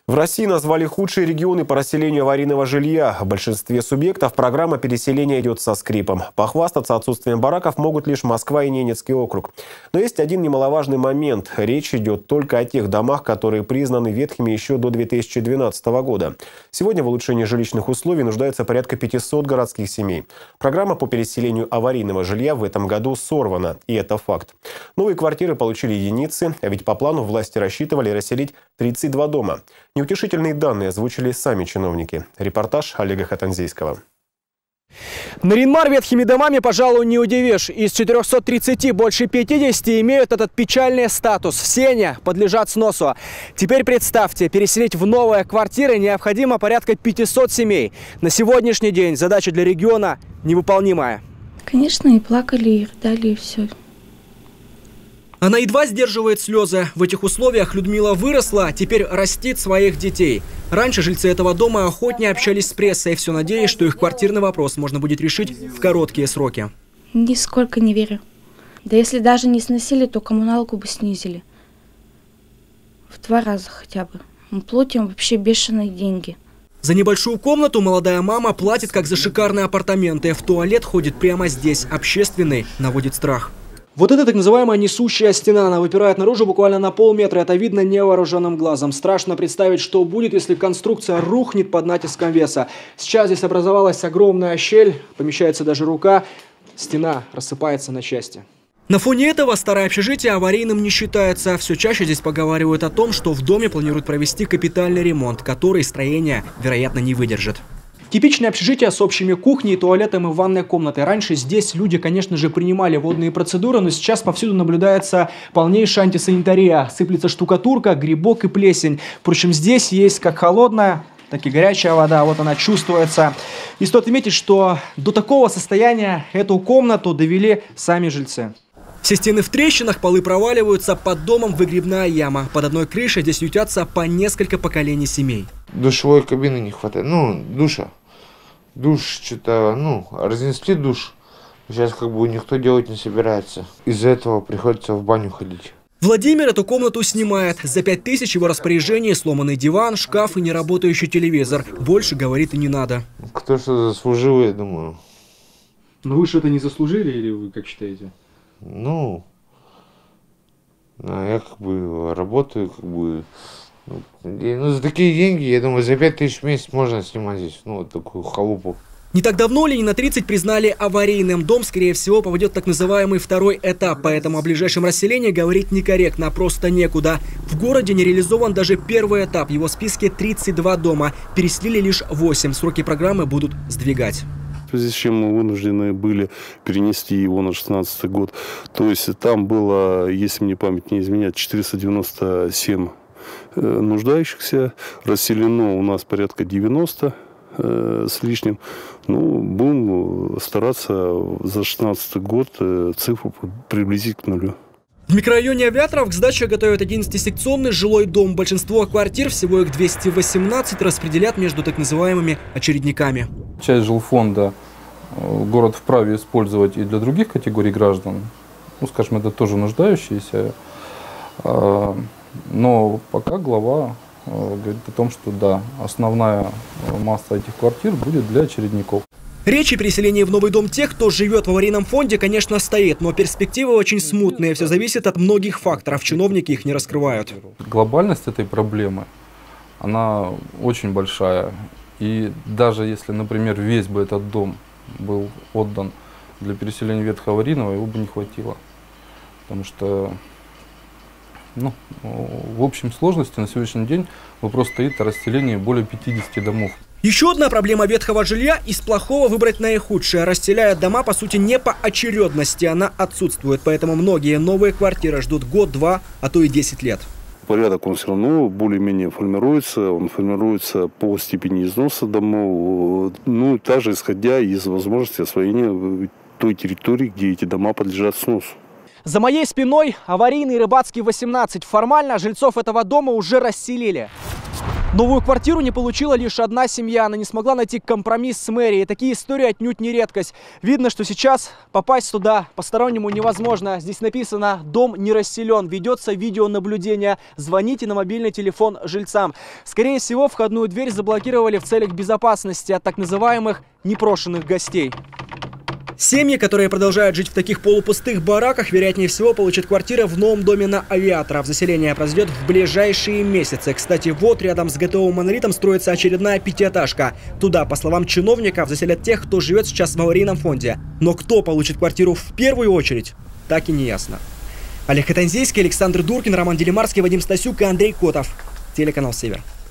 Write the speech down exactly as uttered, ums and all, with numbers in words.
В России назвали худшие регионы по расселению аварийного жилья. В большинстве субъектов программа переселения идет со скрипом. Похвастаться отсутствием бараков могут лишь Москва и Ненецкий округ. Но есть один немаловажный момент. Речь идет только о тех домах, которые признаны ветхими еще до две тысячи двенадцатого года. Сегодня в улучшении жилищных условий нуждается порядка пятисот городских семей. Программа по переселению аварийного жилья в этом году сорвана. И это факт. Новые квартиры получили единицы, а ведь по плану власти рассчитывали расселить тридцать два дома. Неутешительные данные озвучили сами чиновники. Репортаж Олега Хатанзейского. Нарьян-Мар ветхими домами, пожалуй, не удивишь. Из четырёхсот тридцати больше пятидесяти имеют этот печальный статус. Все они подлежат сносу. Теперь представьте, переселить в новые квартиры необходимо порядка пятисот семей. На сегодняшний день задача для региона невыполнимая. Конечно, и плакали, и рыдали, и все. Она едва сдерживает слезы. В этих условиях Людмила выросла, теперь растит своих детей. Раньше жильцы этого дома охотнее общались с прессой, все надеясь, что их квартирный вопрос можно будет решить в короткие сроки. Нисколько не верю. Да если даже не сносили, то коммуналку бы снизили. В два раза хотя бы. Мы платим вообще бешеные деньги. За небольшую комнату молодая мама платит, как за шикарные апартаменты. В туалет ходит прямо здесь. Общественный наводит страх. Вот это так называемая несущая стена. Она выпирает наружу буквально на полметра. Это видно невооруженным глазом. Страшно представить, что будет, если конструкция рухнет под натиском веса. Сейчас здесь образовалась огромная щель. Помещается даже рука. Стена рассыпается на части. На фоне этого старое общежитие аварийным не считается. Все чаще здесь поговаривают о том, что в доме планируют провести капитальный ремонт, который строение, вероятно, не выдержит. Типичное общежитие с общими кухней, туалетом и ванной комнатой. Раньше здесь люди, конечно же, принимали водные процедуры, но сейчас повсюду наблюдается полнейшая антисанитария. Сыплется штукатурка, грибок и плесень. Впрочем, здесь есть как холодная, так и горячая вода. Вот она чувствуется. И стоит отметить, что до такого состояния эту комнату довели сами жильцы. Все стены в трещинах, полы проваливаются, под домом выгребная яма. Под одной крышей здесь ютятся по несколько поколений семей. Душевой кабины не хватает, ну, душа. Душ что-то, ну, разнесли душ. Сейчас как бы никто делать не собирается. Из-за этого приходится в баню ходить. Владимир эту комнату снимает. За пять тысяч его распоряжении сломанный диван, шкаф и неработающий телевизор. Больше, говорит, и не надо. Кто что заслужил, я думаю. Но вы что-то не заслужили или вы как считаете? Ну, я как бы работаю, как бы... Ну, за такие деньги, я думаю, за пять тысяч в месяц можно снимать здесь, ну, вот такую халупу. Не так давно Ленина тридцать признали аварийным. Дом, скорее всего, поведет так называемый второй этап, поэтому о ближайшем расселении говорить некорректно, просто некуда. В городе не реализован даже первый этап, его в списке тридцать два дома. Переселили лишь восемь, сроки программы будут сдвигать. В связи с чем мы вынуждены были перенести его на шестнадцатый год. То есть там было, если мне память не изменяет, четыреста девяносто семь нуждающихся. Расселено у нас порядка девяноста э, с лишним. Ну, будем стараться за шестнадцатый год э, цифру приблизить к нулю. В микрорайоне Авиаторов к сдаче готовят одиннадцатисекционный жилой дом. Большинство квартир, всего их двести восемнадцать, распределят между так называемыми очередниками. Часть жилфонда город вправе использовать и для других категорий граждан. Ну, скажем, это тоже нуждающиеся. Но пока глава говорит о том, что да, основная масса этих квартир будет для очередников. Речь о переселении в новый дом тех, кто живет в аварийном фонде, конечно, стоит, но перспективы очень смутные. Все зависит от многих факторов. Чиновники их не раскрывают. Глобальность этой проблемы, она очень большая. И даже если, например, весь бы этот дом был отдан для переселения ветхоаварийного, его бы не хватило. Потому что, ну, в общем сложности на сегодняшний день вопрос стоит о расселении более пятидесяти домов. Еще одна проблема ветхого жилья – из плохого выбрать наихудшее. Расселяют дома, по сути, не по очередности, она отсутствует. Поэтому многие новые квартиры ждут год, два, а то и десять лет. Порядок он все равно более-менее формируется. Он формируется по степени износа домов. Ну, также исходя из возможности освоения той территории, где эти дома подлежат сносу. За моей спиной аварийный Рыбацкий восемнадцать. Формально жильцов этого дома уже расселили. Новую квартиру не получила лишь одна семья. Она не смогла найти компромисс с мэрией. Такие истории отнюдь не редкость. Видно, что сейчас попасть туда постороннему невозможно. Здесь написано «Дом не расселен». Ведется видеонаблюдение. Звоните на мобильный телефон жильцам. Скорее всего, входную дверь заблокировали в целях безопасности от так называемых непрошенных гостей. Семьи, которые продолжают жить в таких полупустых бараках, вероятнее всего, получат квартиры в новом доме на Авиаторов. Заселение произойдет в ближайшие месяцы. Кстати, вот рядом с ГТО «Монолитом» строится очередная пятиэтажка. Туда, по словам чиновников, заселят тех, кто живет сейчас в аварийном фонде. Но кто получит квартиру в первую очередь, так и не ясно. Олег Катанзейский, Александр Дуркин, Роман Делимарский, Вадим Стасюк и Андрей Котов. Телеканал «Север».